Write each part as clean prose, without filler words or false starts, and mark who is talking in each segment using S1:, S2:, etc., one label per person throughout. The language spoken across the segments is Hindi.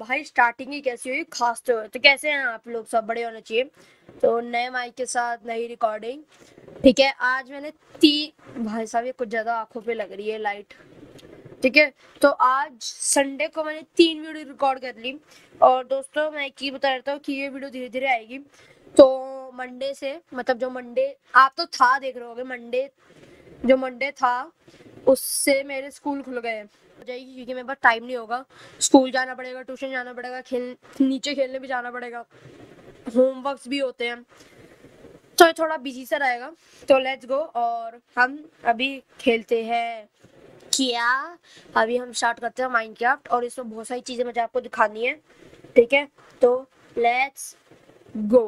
S1: भाई स्टार्टिंग ही कैसी हुई, खासते हुए। तो कैसे हैं आप लोग? सब बड़े होने चाहिए। तो नए माइक के साथ नई रिकॉर्डिंग, ठीक है। आज मैंने भाई साहब ये कुछ ज्यादा आंखों पे लग रही है लाइट, ठीक है। तो आज संडे को मैंने 3 वीडियो रिकॉर्ड कर ली। और दोस्तों मैं एक ही बता देता हूँ कि ये वीडियो धीरे धीरे आएगी। तो मंडे से, मतलब जो मंडे आप तो था देख रहे होगे, जो मंडे था उससे मेरे स्कूल खुल गए हो जाएगी, क्योंकि मेरे पास टाइम नहीं होगा। स्कूल जाना पड़ेगा, ट्यूशन जाना पड़ेगा, नीचे खेलने भी जाना पड़ेगा, होमवर्क्स भी होते हैं, तो ये थोड़ा बिजी सा रहेगा। तो लेट्स गो, और हम अभी खेलते हैं। क्या अभी हम स्टार्ट करते हैं माइनक्राफ्ट, और इसमें बहुत सारी चीजें मुझे आपको दिखानी है, ठीक है। तो लेट्स गो।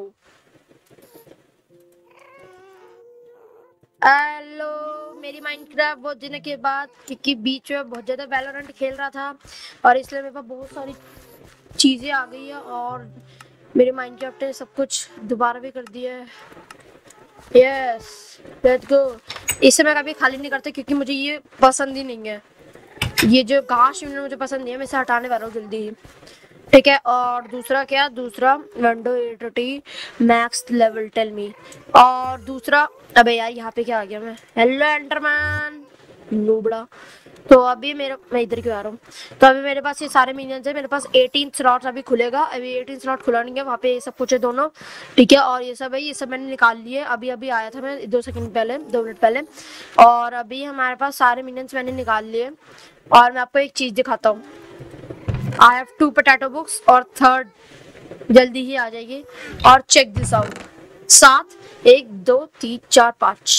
S1: हेलो, मेरी माइनक्राफ्ट बहुत दिनों के बाद, क्योंकि बीच में बहुत ज़्यादा वैलोरेंट खेल रहा था और इसलिए मेरे पास बहुत सारी चीज़ें आ गई है, और मेरे माइनक्राफ्ट ने सब कुछ दोबारा भी कर दिया है। Yes, let's go. इसे मैं कभी खाली नहीं करता, क्योंकि मुझे ये पसंद ही नहीं है। ये जो घास मुझे पसंद नहीं है, मैं इसे हटाने वाला हूँ जल्दी ही, ठीक है। और दूसरा window 80 max level tell me. और दूसरा, अबे यार यहाँ पे क्या आ गया मैं? हेलो एंटरमैन नूबड़ा। तो अभी मैं इधर क्यों आ रहा हूँ? तो अभी मेरे पास ये सारे मिनियंस है। मेरे पास 18 स्लॉट्स अभी खुलेगा। अभी 18 स्लॉट खुला नहीं है, वहाँ पे ये सब कुछ है दोनों, ठीक है। और ये सब है, ये सब मैंने निकाल लिए। अभी आया था मैं 2 मिनट पहले। और अभी हमारे पास सारे मिनियंस मैंने निकाल लिए। और मैं आपको एक चीज़ दिखाता हूँ। आई हैव 2 पोटैटो बुक्स, और थर्ड जल्दी ही आ जाएगी। और चेक दिस आउट, 7 1 2 3 4 5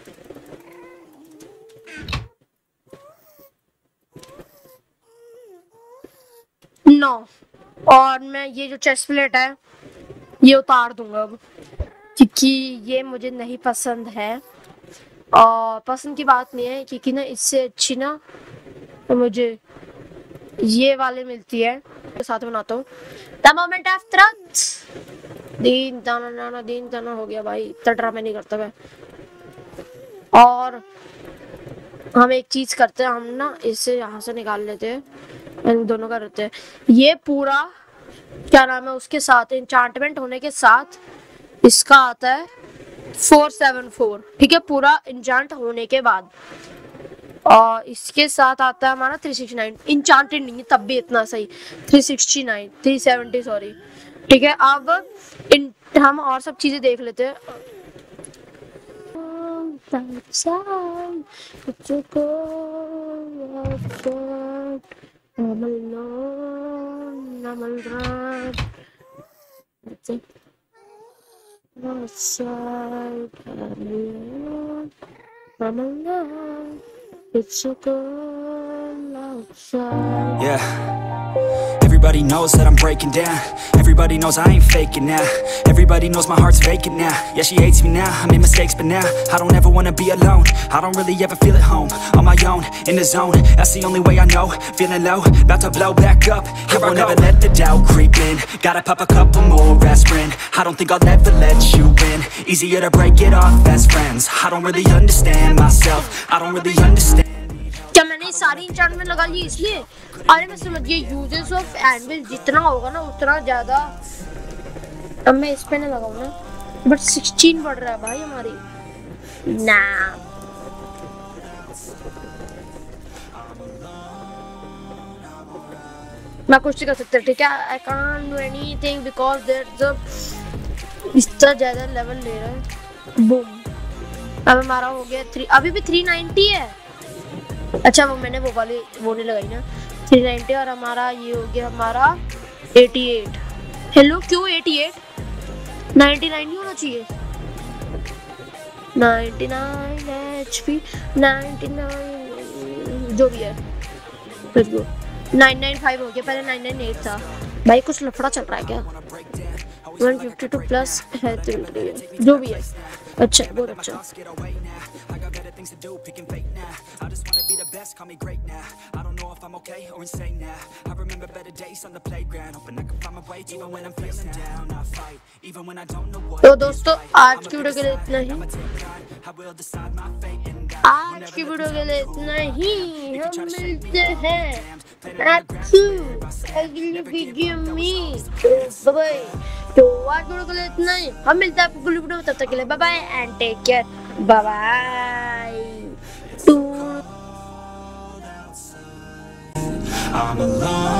S1: 9। और मैं ये जो चेस्ट प्लेट है ये उतार दूंगा अब, क्योंकि ये मुझे नहीं पसंद है। और पसंद की बात नहीं है, क्योंकि ना इससे अच्छी ना तो मुझे ये वाले मिलती है, तो साथ बनाता हूँ। द मोमेंट ऑफ ट्रुथ, दीन ताना हो गया भाई, इतना ड्रामा नहीं करता मैं। और हम एक चीज करते हैं, हम ना इसे यहाँ से निकाल लेते हैं, इन दोनों का रहते हैं। ये पूरा क्या नाम है उसके साथ, एन्चांटमेंट होने के साथ इसका आता है 474, ठीक है, पूरा एन्चांट होने के बाद। और इसके साथ आता है हमारा 369, इंचांटेड नहीं है तब भी इतना सही, 370 सॉरी, ठीक है। अब हम और सब चीजें देख लेते हैं। It's so cold outside.
S2: Yeah. Everybody knows that I'm breaking down. Everybody knows I ain't faking now. Everybody knows my heart's vacant now. Yeah, she hates me now, I made mistakes but now I don't ever wanna be alone. I don't really ever feel at home. On my own, in the zone, that's the only way I know. Feeling low, about to blow back up. Here I never let the doubt creep in. Gotta pop a couple more aspirin. I don't think I'll ever let you in. Easier to break it off best friends. I don't really understand myself. I don't really understand.
S1: क्या मैंने सारी इंचांटमेंट लगा ली इसलिए? अरे मैं समझ गई, यूजेस ऑफ एनविल जितना होगा ना उतना ज्यादा। अब मैं इस पे ना लगाऊं ना, बट 16 बढ़ रहा है भाई हमारी ना। मैं कुछ नहीं कर सकता, ठीक है। I can't do anything because that's इतना ज्यादा लेवल ले रहा है। बूम, अब हमारा हो गया 3, अभी भी 390 है। अच्छा वो मैंने वो नहीं लगाई ना, 390। और हमारा ये हो गया हमारा 88। हेलो, क्यों 88? 99 नहीं होना चाहिए। 99 HP, 99 जो भी है, 995 हो गया, पहले 998 था। भाई कुछ लफड़ा चल रहा है क्या? 152 प्लस है जो भी है। अच्छा, बहुत अच्छा। तो दोस्तों आज की वीडियो के लिए इतना ही। हम मिलते हैं अगली वीडियो में। तो बाय। तो आज वीडियो के लिए इतना ही। हम मिलते हैं आपको अगली वीडियो में, तब तक के लिए bye bye and take care. Bye bye.
S2: I'm alone